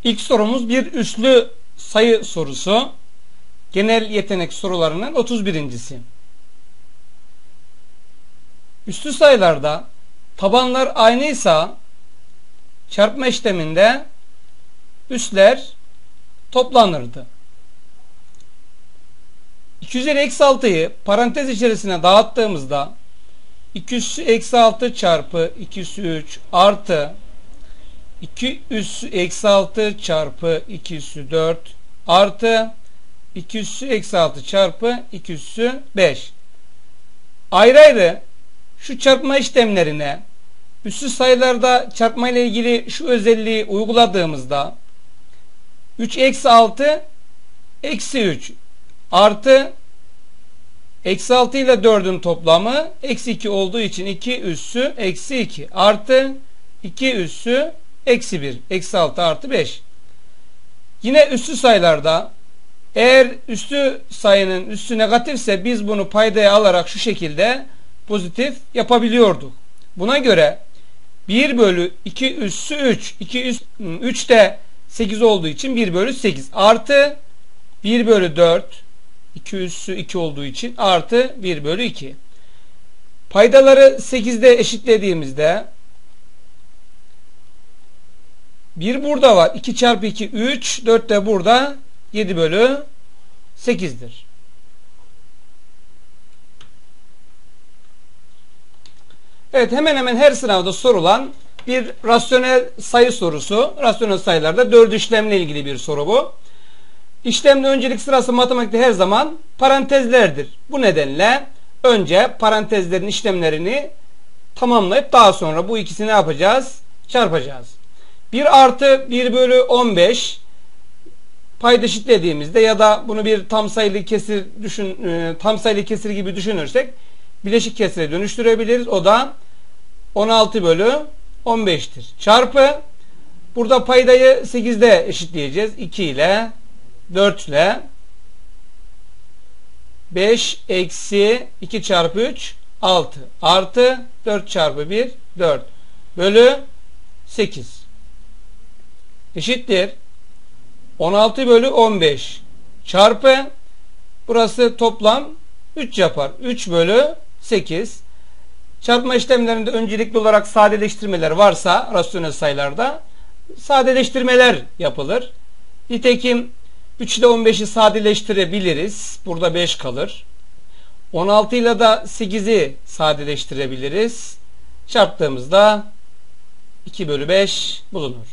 İlk sorumuz bir üslü sayı sorusu. Genel yetenek sorularının 31.si. Üslü sayılarda tabanlar aynıysa çarpma işleminde üsler toplanırdı. 2 üzeri eksi 6'yı parantez içerisine dağıttığımızda 2 üssü eksi 6 çarpı 2 üssü 3 artı 2 üssü eksi 6 çarpı 2 üssü 4 artı 2 üssü eksi 6 çarpı 2 üssü 5. Ayrı ayrı şu çarpma işlemlerine üslü sayılarda çarpma ile ilgili şu özelliği uyguladığımızda 3 eksi 6 eksi 3 artı eksi 6 ile 4'ün toplamı eksi 2 olduğu için 2 üssü eksi 2 artı 2 üssü eksi 1 eksi 6 artı 5. Yine üslü sayılarda eğer üslü sayının üssü negatifse biz bunu paydaya alarak şu şekilde pozitif yapabiliyorduk. Buna göre 1 bölü 2 üssü 3 3 de 8 olduğu için 1 bölü 8 artı 1 bölü 4 2 üssü 2 olduğu için artı 1 bölü 2. Paydaları 8'de eşitlediğimizde 1 burada var. 2 çarpı 2 3. 4 de burada 7 bölü 8'dir. Evet, hemen hemen her sınavda sorulan bir rasyonel sayı sorusu. Rasyonel sayılarda 4 işlemle ilgili bir soru bu. İşlemde öncelik sırası matematikte her zaman parantezlerdir. Bu nedenle önce parantezlerin işlemlerini tamamlayıp daha sonra bu ikisini ne yapacağız? Çarpacağız. 1 artı 1 bölü 15 payda eşitlediğimizde ya da bunu bir tam sayılı kesir gibi düşünürsek bileşik kesire dönüştürebiliriz. O da 16 bölü 15'tir. Çarpı burada paydayı 8'de eşitleyeceğiz. 2 ile 4 ile 5 eksi 2 çarpı 3 6 artı 4 çarpı 1 4 bölü 8 eşittir 16 bölü 15 çarpı burası toplam 3 yapar. 3 bölü 8. Çarpma işlemlerinde öncelikli olarak sadeleştirmeler varsa rasyonel sayılarda sadeleştirmeler yapılır. Nitekim 3 ile 15'i sadeleştirebiliriz. Burada 5 kalır. 16 ile de 8'i sadeleştirebiliriz. Çarptığımızda 2 bölü 5 bulunur.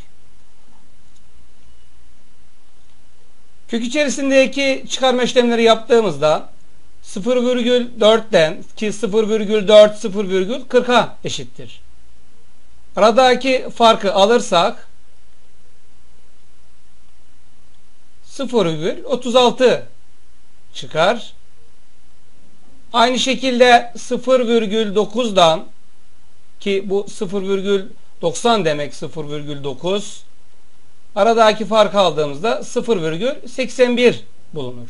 Kök içerisindeki çıkarma işlemleri yaptığımızda 0,4'ten ki 0,4 0,40'a eşittir. Aradaki farkı alırsak 0,36 çıkar. Aynı şekilde 0,9'dan ki bu 0,90 demek 0,9 aradaki farkı aldığımızda 0,81 bulunur.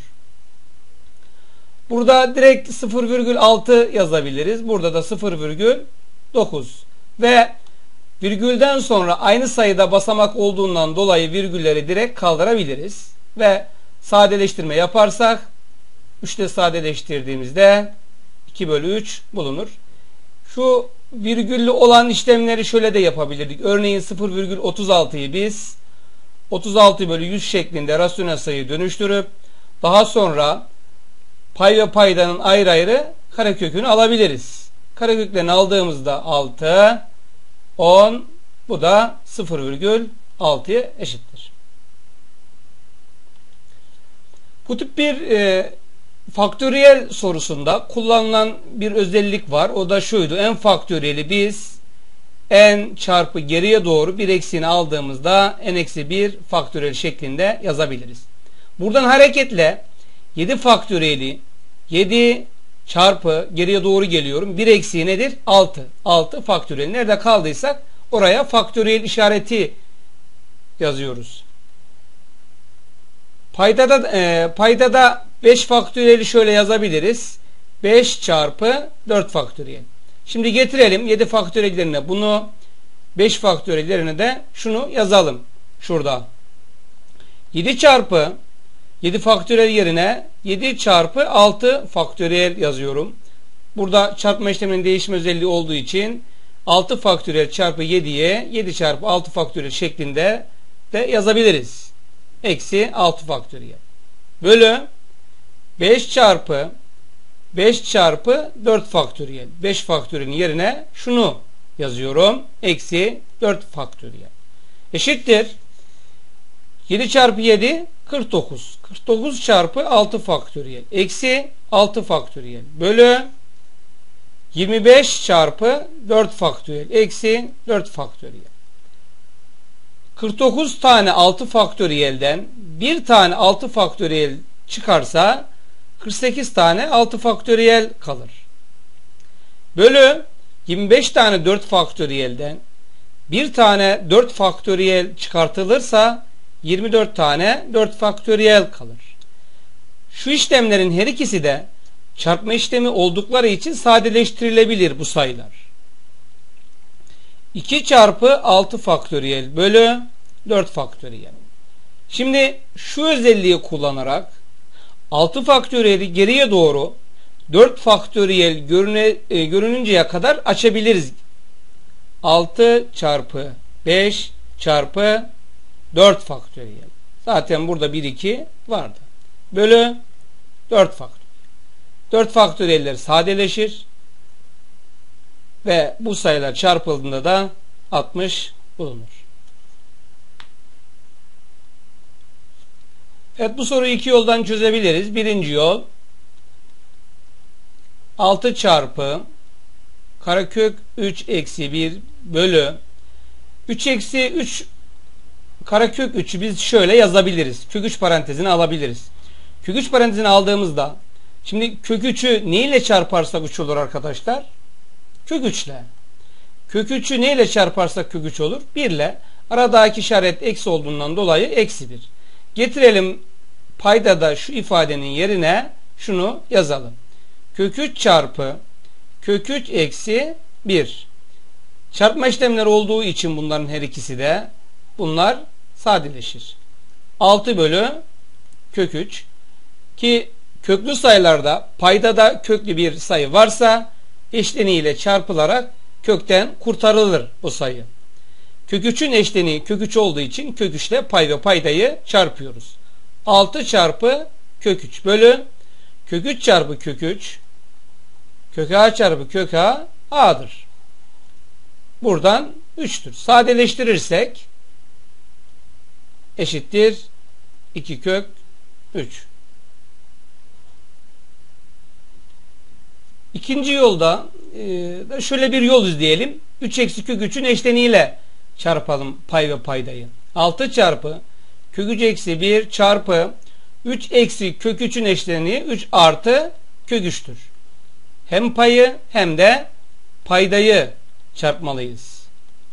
Burada direkt 0,6 yazabiliriz. Burada da 0,9 ve virgülden sonra aynı sayıda basamak olduğundan dolayı virgülleri direkt kaldırabiliriz. Ve sadeleştirme yaparsak 3'te sadeleştirdiğimizde 2 bölü 3 bulunur. Şu virgüllü olan işlemleri şöyle de yapabilirdik. Örneğin 0,36'yı biz 36 bölü 100 şeklinde rasyonel sayı dönüştürüp daha sonra pay ve paydanın ayrı ayrı karekökünü alabiliriz. Kareköklerini aldığımızda 6, 10, bu da 0,6'ya eşittir. Bu tip bir faktöriyel sorusunda kullanılan bir özellik var. O da şuydu. En faktöriyeli biz n çarpı geriye doğru bir eksiğini aldığımızda n-1 faktöriyel şeklinde yazabiliriz. Buradan hareketle 7 faktöriyeli 7 çarpı geriye doğru geliyorum. Bir eksiği nedir? 6. 6 faktöriyel. Nerede kaldıysak oraya faktöriyel işareti yazıyoruz. Paydada 5 faktöriyeli şöyle yazabiliriz. 5 çarpı 4 faktöriyel. Şimdi getirelim 7 faktöriyellerine bunu 5 faktöriyellerine de şunu yazalım. Şurada. 7 çarpı 7 faktöriyel yerine 7 çarpı 6 faktöriyel yazıyorum. Burada çarpma işleminin değişim özelliği olduğu için 6 faktöriyel çarpı 7'ye 7 çarpı 6 faktöriyel şeklinde de yazabiliriz. Eksi 6 faktöriyel. Bölü 5 çarpı 5 çarpı 4 faktöriyel. 5 faktöriyelin yerine şunu yazıyorum. Eksi 4 faktöriyel. Eşittir. 7 çarpı 7 49. 49 çarpı 6 faktöriyel. Eksi 6 faktöriyel. Bölü 25 çarpı 4 faktöriyel. Eksi 4 faktöriyel. 49 tane 6 faktöriyelden bir tane 6 faktöriyel çıkarsa 48 tane 6 faktöriyel kalır. Bölü 25 tane 4 faktöriyelden bir tane 4 faktöriyel çıkartılırsa 24 tane 4 faktöriyel kalır. Şu işlemlerin her ikisi de çarpma işlemi oldukları için sadeleştirilebilir bu sayılar. 2 çarpı 6 faktöriyel bölü 4 faktöriyel. Şimdi şu özelliği kullanarak 6 faktöriyeli geriye doğru 4 faktöriyel görününceye kadar açabiliriz. 6 çarpı 5 çarpı 4 faktöriyel. Zaten burada 1, 2 vardı. Bölü 4 faktöriyel. 4 faktöriyeller sadeleşir ve bu sayılar çarpıldığında da 60 bulunur. Evet, bu soruyu iki yoldan çözebiliriz. Birinci yol 6 çarpı karekök 3 eksi 1 bölü 3 eksi 3 karekök 3'ü biz şöyle yazabiliriz. Kök 3 parantezini alabiliriz. Kök 3 parantezini aldığımızda şimdi kök 3'ü ne ile çarparsak 3 olur arkadaşlar? Kök 3 ile. Kök 3'ü ne ile çarparsak kök 3 olur? 1 ile. Aradaki işaret eksi olduğundan dolayı eksi 1. Getirelim paydada şu ifadenin yerine şunu yazalım. Kök 3 çarpı kök 3 eksi 1. Çarpma işlemleri olduğu için bunların her ikisi de bunlar sadeleşir. 6 bölü kök 3 ki köklü sayılarda paydada köklü bir sayı varsa eşleniğiyle çarpılarak kökten kurtarılır o sayı. Kök 3'ün eşleniği kök 3 olduğu için kök 3 ile pay ve paydayı çarpıyoruz. 6 çarpı kök 3 bölü kök 3 çarpı kök 3 kök a çarpı kök a a'dır. Buradan 3'tür. Sadeleştirirsek eşittir 2 kök 3. İkinci yolda şöyle bir yol izleyelim. 3 eksi kök 3'ün eşleniğiyle çarpalım pay ve paydayı. 6 çarpı kök 3 eksi 1 çarpı 3 eksi kök 3'ün eşleniği 3 artı kök 3'tür. Hem payı hem de paydayı çarpmalıyız.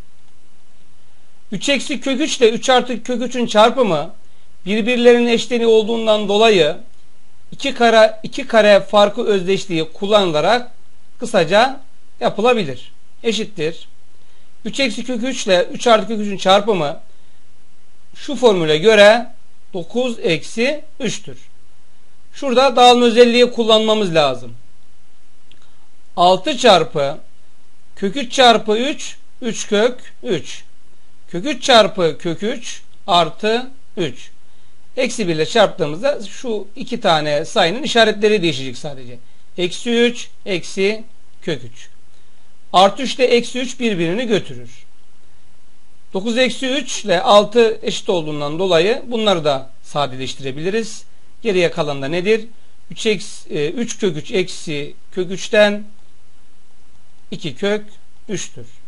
3 eksi kök 3 ile 3 artı kök 3'ün çarpımı birbirlerinin eşleniği olduğundan dolayı iki kare farkı özdeşliği kullanılarak kısaca yapılabilir. Eşittir. 3 eksi kök 3 ile 3 artı kök 3'ün çarpımı şu formüle göre 9 eksi 3'tür. Şurada dağılma özelliği kullanmamız lazım. 6 çarpı kök 3 çarpı 3 3 kök 3. Kök 3 çarpı kök 3 artı 3. Eksi 1 ile çarptığımızda şu iki tane sayının işaretleri değişecek sadece. Eksi 3 eksi kök 3. Artı 3 ile eksi 3 birbirini götürür. 9 eksi 3 ile 6 eşit olduğundan dolayı bunları da sadeleştirebiliriz. Geriye kalan da nedir? 3 kök 3 eksi kök 3'ten 2 kök 3'tür.